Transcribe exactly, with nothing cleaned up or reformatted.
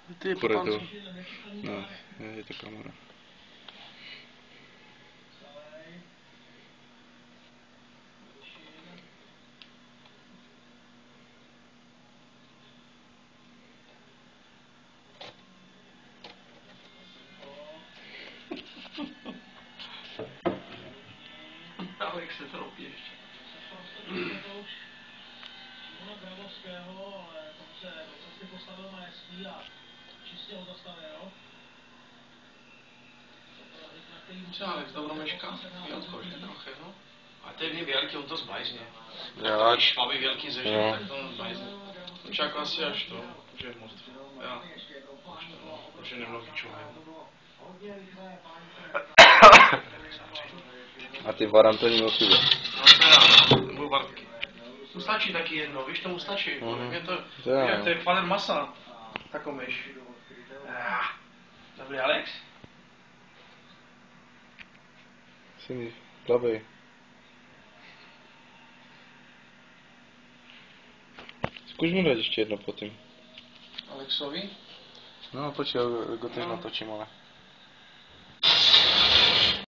Ty je Půjde to. popánský. No, je to kamera. Alex se to ropí ještě. Ona Grabovského, ale tam se vlastně postavil na jesmí a čistě ho zastavil. Co Alex, Dobromeška? Jotko, že trochu, no. A to je mě velký, on to zbajzne. Jo, Když špavy velký zežil, jo. tak to zbajzne. Čak asi až to, že je mrtv. Já. Už to, no. Už je nemluvý člověk. A ty varan to není osude. No to já, no. Nebo vartky. To stačí taky jedno, víš, tomu stačí. Mhm. Je to, To já, je, no. to je kvader masa. Takovýš. Ah. Dobrý, Alex? Jsi plavej. Zkuš mu dát ještě jedno potom. Alexovi? No počkej, go teď natočím, ale.